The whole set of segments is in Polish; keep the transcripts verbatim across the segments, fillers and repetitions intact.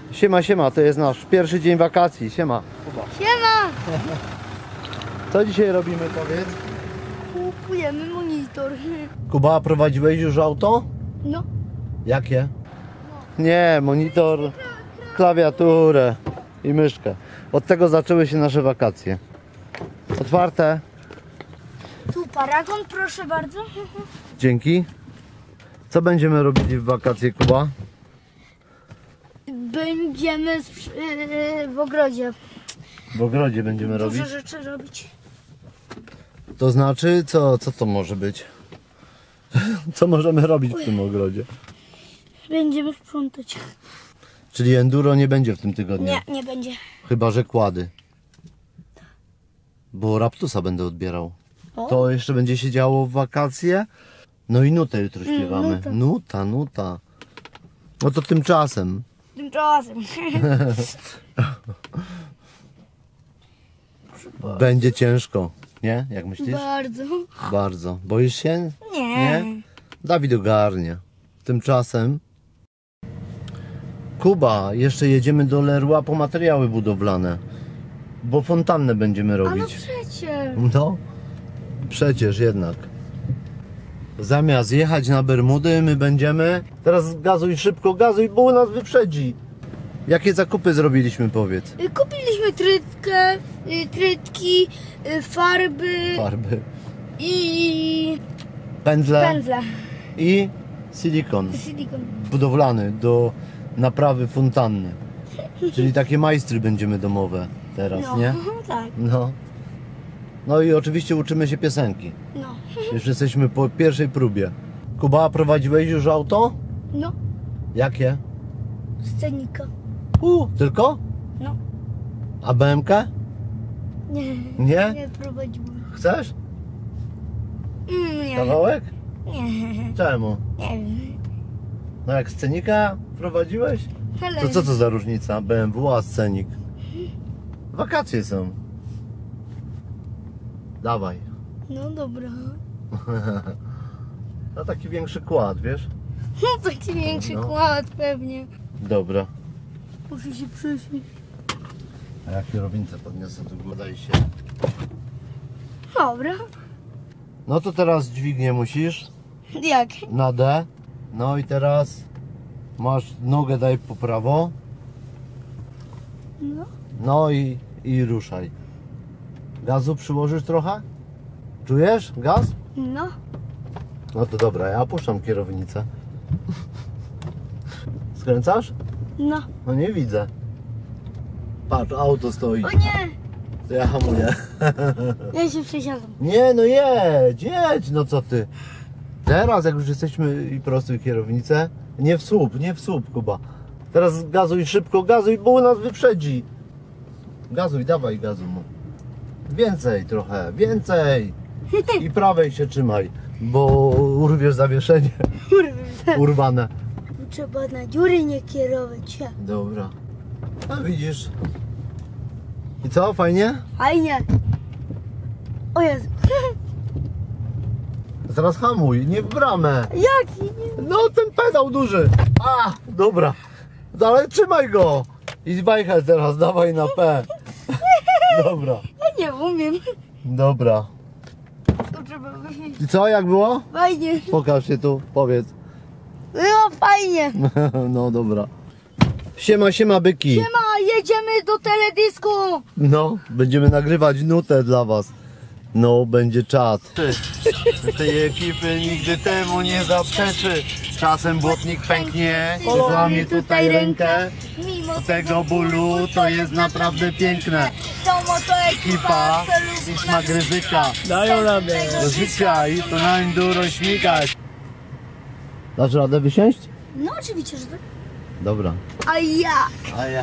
Siema, siema, to jest nasz pierwszy dzień wakacji. Siema. Kuba. Siema! Co dzisiaj robimy, powiedz? Kupujemy monitor. Kuba, prowadziłeś już auto? No. Jakie? Nie, monitor, klawiaturę i myszkę. Od tego zaczęły się nasze wakacje. Otwarte. Tu paragon, proszę bardzo. Dzięki. Co będziemy robili w wakacje, Kuba? Będziemy yy, w ogrodzie. W ogrodzie będziemy Dużo robić. rzeczy robić. To znaczy, co, co to może być? Co możemy robić w tym ogrodzie? Będziemy sprzątać. Czyli enduro nie będzie w tym tygodniu? Nie, nie będzie. Chyba że kłady. Bo Raptusa będę odbierał. O. To jeszcze będzie się działo w wakacje. No i nutę jutro śpiewamy. Mm, nuta. Nuta, nuta. No to tymczasem. Tymczasem. Będzie ciężko. Nie? Jak myślisz? Bardzo. Bardzo. Boisz się? Nie. Nie? Dawid ogarnie. Tymczasem Kuba, jeszcze jedziemy do Leroy po materiały budowlane. Bo fontannę będziemy A no robić. przecież. No, przecież jednak. Zamiast jechać na Bermudy, my będziemy... Teraz gazuj szybko, gazuj, bo nas wyprzedzi. Jakie zakupy zrobiliśmy, powiedz? Y, Kupiliśmy trytkę, y, trytki, y, farby Farby, i pędzle pędzle. i silikon Silikon. budowlany do naprawy fontanny. Czyli takie majstry będziemy domowe teraz, No, nie? tak. No. No i oczywiście uczymy się piosenki. No. Już jesteśmy po pierwszej próbie. Kuba, prowadziłeś już auto? No. Jakie? Scenika. U, tylko? No. A B M K? Nie. Nie? Nie prowadziłem. Chcesz? Mm, nie. Kawałek? Nie. Czemu? Nie wiem. No jak scenika prowadziłeś? Ale... To co to za różnica? B M W a scenik? Wakacje są. Dawaj. No dobra. No taki większy kład, wiesz? No taki większy No. kład pewnie. Dobra. Muszę się przyśmieć. A jak kierownicę podniosę, to godaj się. Dobra. No to teraz dźwignię musisz. Jak? Na D. No i teraz masz nogę, daj po prawo. No. No i, i ruszaj. Gazu przyłożysz trochę? Czujesz gaz? No. No to dobra, ja puszczam kierownicę. Skręcasz? No. No nie widzę. Patrz, auto stoi. O nie! To ja hamuję. Ja się przesiadam. Nie, no jedź, jedź, no co ty. Teraz jak już jesteśmy i prostuj kierownicę. Nie w słup, nie w słup, Kuba. Teraz gazuj szybko, gazuj, bo nas wyprzedzi. Gazuj, dawaj gazu mu. Więcej trochę, więcej. I prawej się trzymaj, bo urwiesz zawieszenie. Kurwa. Urwane. Tu trzeba na dziury nie kierować się. Dobra. A widzisz. I co, fajnie? Fajnie. O Jezu. Teraz hamuj, nie w bramę. Jaki? No ten pedał duży. A, dobra. Ale trzymaj go. I wajchaj teraz, dawaj na P. Dobra, Ja nie umiem. dobra. To trzeba wyjść. I co, jak było? Fajnie. Pokaż się tu, powiedz. Było fajnie. No dobra. Siema, siema byki. Siema, jedziemy do teledysku. No, będziemy nagrywać nutę dla was. No, będzie czat. Tej ekipy nigdy temu nie zaprzeczy. Czasem błotnik pęknie, złamie tutaj rękę. Mimo Tego bólu to jest naprawdę piękne. To moto Ekipa i smak ryzyka. Dają radę. Do życia i to na enduro śmigać. Dasz radę wysiąść? No oczywiście, że tak. Dobra. A jak? A ja.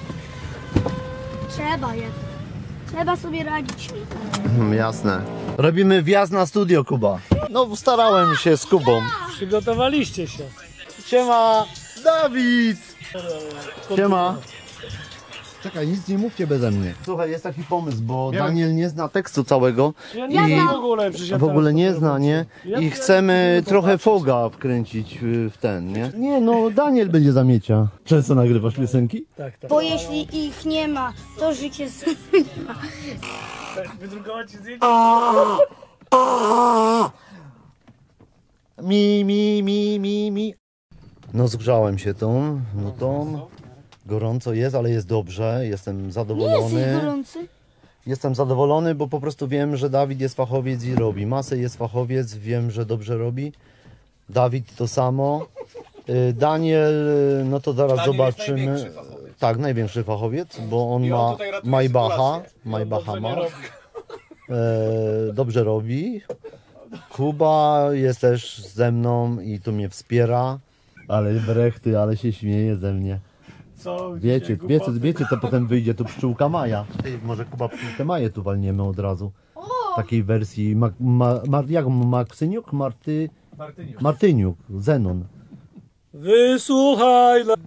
Trzeba jednak. Trzeba sobie radzić. Hmm, jasne. Robimy wjazd na studio, Kuba. No, starałem się z Kubą. Przygotowaliście się. Siema, Dawid! Siema. Czekaj, nic nie mówcie beze mnie. Słuchaj, jest taki pomysł, bo Wiem. Daniel nie zna tekstu całego. Ja I- nie znam w ogóle, przecież ja W ogóle teraz nie dopiero zna, nie? Ja I wiem, chcemy jak to trochę zobaczyć. foga wkręcić y, w ten, nie? Nie, no Daniel będzie zamiecia. Często nagrywasz piosenki? Tak, tak. Bo jeśli ich nie ma, to życie Wydrukować ci zdjęcie? Mi, mi, mi, mi, mi. No zgrzałem się tą, no tą. Gorąco jest, ale jest dobrze. Jestem nie jesteś zadowolony. gorący. Jestem zadowolony, bo po prostu wiem, że Dawid jest fachowiec i robi. Masej jest fachowiec, wiem, że dobrze robi. Dawid to samo. Y, Daniel, y, no to zaraz Daniel jest zobaczymy. największy fachowiec. Tak, największy fachowiec, bo on I on ma tutaj ratuje Maybacha. sytuację. Maybacha Dobrze ma. nie robi. E, dobrze robi. Kuba jest też ze mną i tu mnie wspiera. Ale brechty, ale się śmieje ze mnie. Co? Wiecie, dzisiaj wiecie, głupoty? wiecie, to potem wyjdzie tu pszczółka Maja. Ej, może Kuba pszczółkę Maję tu walniemy od razu. Takiej wersji, ma, ma, ma, jak Maksyniuk? Marty, Martyniusz. Martyniuk, Zenon. Wysłuchaj. dla-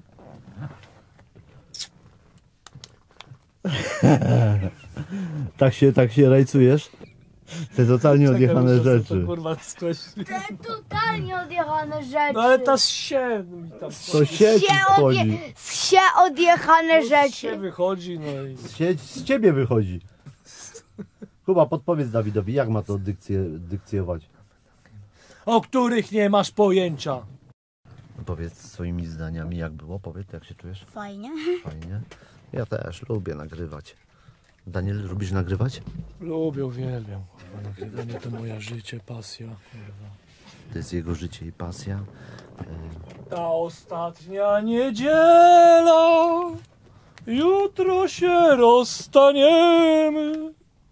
Tak się, tak się rajcujesz? Te totalnie Czekaj, odjechane muszę sobie rzeczy. To, kurwa, skreślić. Te totalnie odjechane rzeczy. No ale ta się mi tam To sieć się, wchodzi. odje... się odjechane się rzeczy. wychodzi, no i... Sieć z ciebie wychodzi. Kuba, podpowiedz Dawidowi, jak ma to dykcję, dykcjować? O których nie masz pojęcia. Powiedz swoimi zdaniami, jak było, powiedz, jak się czujesz? Fajnie. Fajnie. Ja też lubię nagrywać. Daniel, lubisz nagrywać? Lubię, uwielbiam. Kurwa, nagrywanie to moje życie, pasja. Kurwa. To jest jego życie i pasja. Ta ostatnia niedziela, jutro się rozstaniemy.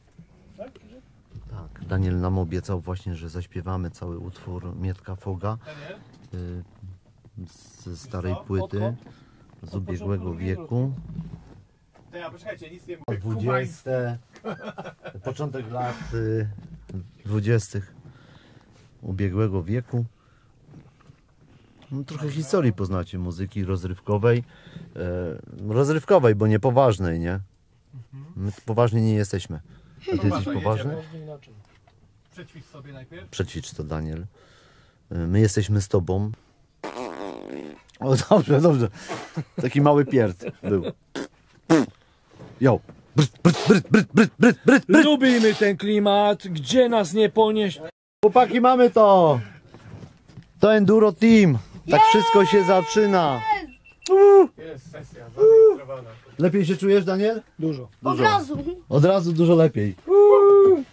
Tak, Daniel nam obiecał właśnie, że zaśpiewamy cały utwór Mietka Foga y, z starej płyty z ubiegłego wieku. To ja, poczekajcie, nic nie mówię. Kubański. dwudzieste, początek lat y, dwudziestych ubiegłego wieku. No, trochę historii poznacie, muzyki rozrywkowej. E, rozrywkowej, bo nie poważnej, nie? My tu poważni nie jesteśmy. A ty jesteś Poważnie poważny? Można inaczej. Przećwicz sobie najpierw. Przećwicz to, Daniel. E, My jesteśmy z tobą. O, dobrze, dobrze. Taki mały pierd był. Jo. Bryt, bryt, bryt, bryt, bryt, bryt, bryt, bryt. Lubimy ten klimat, gdzie nas nie ponieść. Chłopaki, mamy to! To Enduro Team. Tak wszystko się zaczyna. Jest sesja zarejestrowana. Lepiej się czujesz, Daniel? Dużo. Od razu. Od razu dużo lepiej.